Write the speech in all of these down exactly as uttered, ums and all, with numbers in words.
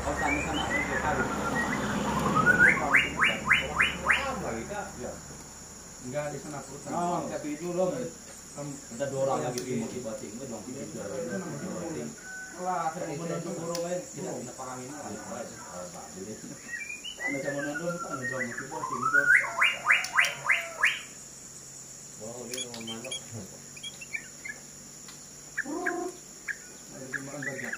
Oh, sana sana ada dua kali. Lagi kak? Ya. Enggak di sana perusahaan. Oh, tapi itu loh. Ada dua orang lagi di motivasi itu dong itu juara. Wah, saya mau nonton burung aja. Tidak bisa parangin lah. Ada sama nonton kan ada motivasi itu. Wow, dia mau manok. Ada di mana saja.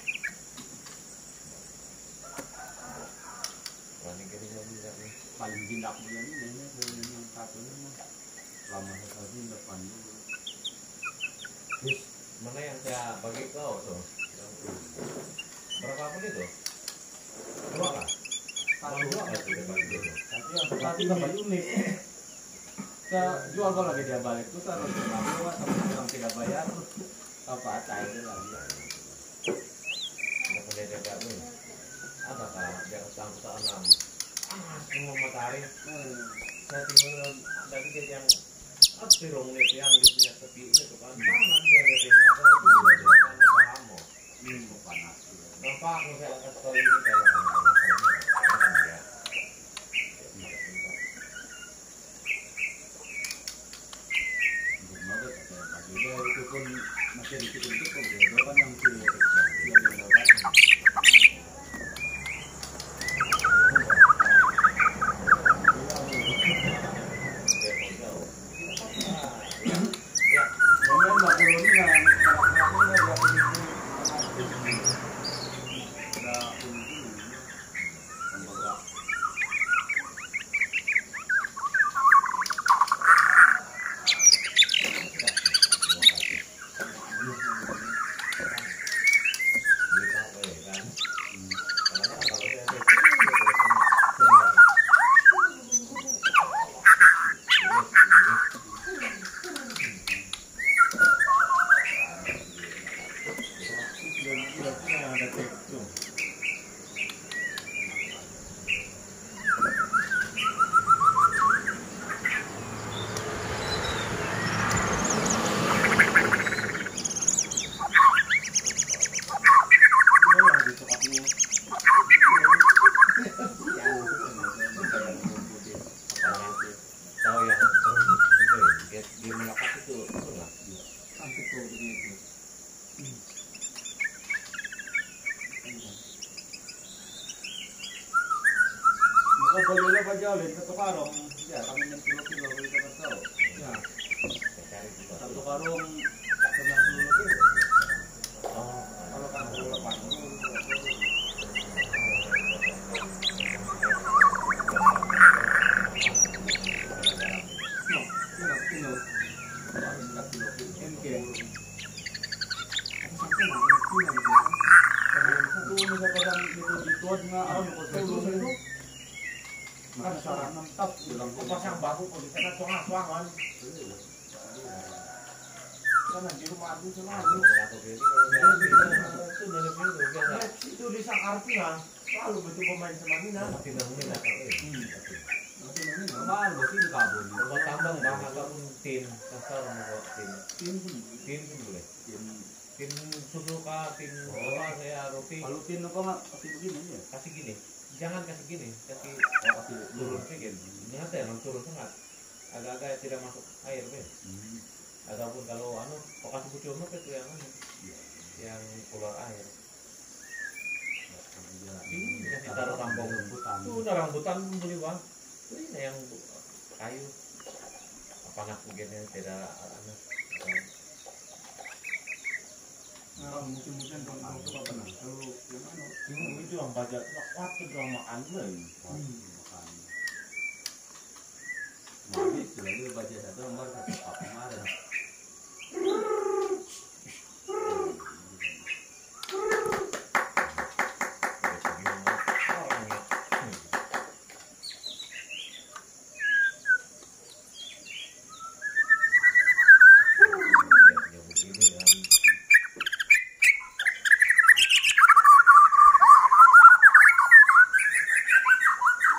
Wani kiri jadi tapi Paling tindak dia ini ini yang satu ini lama sekali depan dulu. Terus mana yang saya bagi kau tuh? Yang berapa pun itu? Dua kan? Satu dua kan itu bagi itu. Tapi yang satu tambah unik. Saya jual kalau lagi dia balik tuh saya harus ngambil sama orang tidak bayar apa cair lagi. Ada pendeta baru. Ada tak? Dia kesangkutan enam. Ah, semua matahari. Saya tinggal dari dia yang apa rongnya yang dia punya tepi itu kan. Panas dia dari apa itu dia tidak paham mau. Hmm, panas. Nampak aku saya akan tahu ini kayak apa ya. Dia itu pun masih dikit-dikit kok dia kan yang si dia lewat. Boleh apa jauh ke karung, ya kami yang kilo-kilo kita kan tahu. Ya, satu karung sembilan puluh kilo. Oh, kalau kan puluh delapan. No, kilo kilo. Empat kilo kilo. M K. Sampai nanti kilo gitu. Satu mega kadang itu dituat nggak, ah, nukul itu. Kan sarang mentap bilang pasang baku kok di sana tuang-tuangan. Karena di rumah itu selalu itu di Sakarti kan selalu betul pemain Semanina. Tapi bangunnya nggak tahu. Normal berarti di kabun. Kalau tambang bang ataupun tin, kasar mau tin, Tim pun tin pun boleh. tim. Tin susu kah, tin apa saya roti. Kalau tim apa nggak kasih begini ya? Kasih gini, jangan kasih gini, kasih Oh kasih turun sedikit. Nyata ya, turun sangat. Agak-agak tidak masuk air, be. Hmm. Ataupun kalau anu, kok kasih bucuma itu yang anu, yang keluar air. Ini kasih taruh tampung rambutan. Tuh ada rambutan beli bang. Ini yang kayu. Apa nak mungkin tidak anu. Nah, musim-musim kalau itu apa nah? Kalau yang mana? Ini itu yang baca waktu drama aneh. Jadi selalu baca satu nomor satu apa kemarin.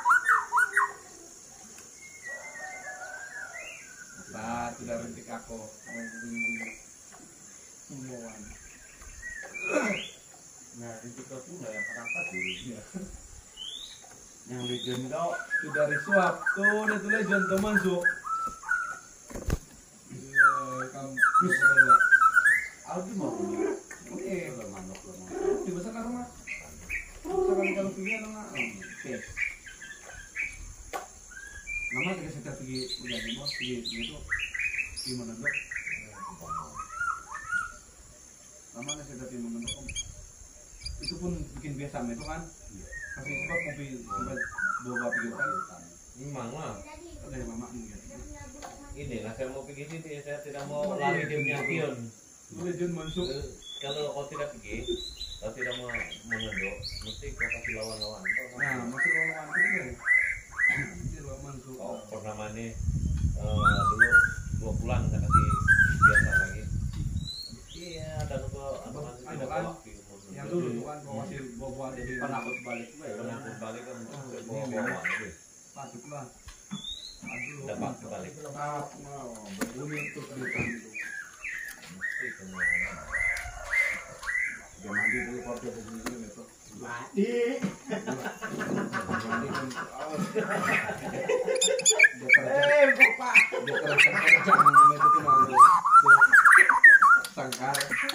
Nah, sudah rentik aku. pula yang perangkat dirinya. Yang legend kau Itu dari suap. Tuh, dia tuh legend teman su. Iya, kamu. Aldi mau punya. Oke. Udah manok lo mau. Dibesarkan rumah. Sekali kalau pergi ada nggak? Oke. Nama kita sekitar pergi udah nih bos pergi itu gimana dok? Lama nih sekitar pergi mana dok? Itu pun bikin biasa itu kan? Kasih cepat kopi sampai dua pergi kan? Memang lah. Ada yang mama mungkin. Inilah saya mau pergi sini, saya tidak mau lari di punya pion. Legend masuk. Kalau kau tidak pergi, kau tidak mau mengendok, mesti kau kasih lawan-lawan. Nah, masuk lawan itu deh. Ini lawan masuk. Kau pernah mana eh, dulu dua bulan saya kasih biasa lagi. Iya, dan kau apa masih tidak kan? bawa. Yang dulu tuh kan kau masih bawa jadi Penakut balik gue ya. Penakut balik kan Oh, bawa-bawa. patut lah. Aduh. Dapat kebalik. Tetap mau berbunyi untuk duitkan itu. Mesti kena. Dia mandi dulu korte begini itu. Mati. Mati kan. Dia kerja. Eh, bapak. Dia kerja kerja namanya itu tuh malu. Sangkar.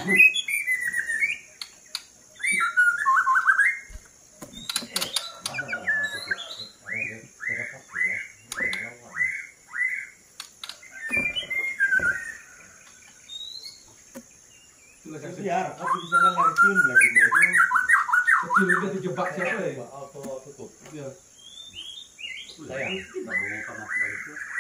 Itulah saksi. Biar kau bisa ngeliatin lagi itu. Kecil itu dijebak siapa ya? Auto tutup. Iya. Sayang. Tidak boleh panas balik itu.